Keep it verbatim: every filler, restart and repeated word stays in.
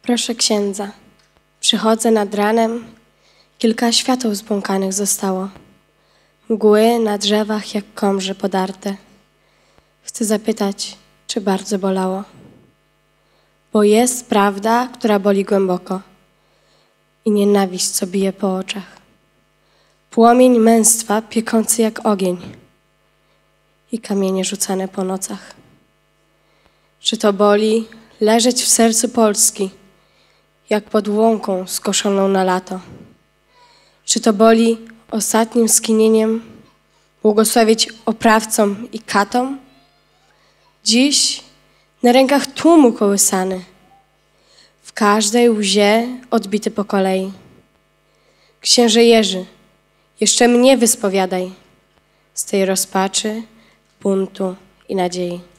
Proszę księdza, przychodzę nad ranem, kilka świateł zbłąkanych zostało. Mgły na drzewach jak komrze podarte. Chcę zapytać, czy bardzo bolało. Bo jest prawda, która boli głęboko i nienawiść, co bije po oczach. Płomień męstwa piekący jak ogień i kamienie rzucane po nocach. Czy to boli leżeć w sercu Polski, jak pod łąką skoszoną na lato? Czy to boli ostatnim skinieniem błogosławić oprawcom i katom? Dziś na rękach tłumu kołysany, w każdej łzie odbity po kolei. Księże Jerzy, jeszcze mnie wyspowiadaj z tej rozpaczy, buntu i nadziei.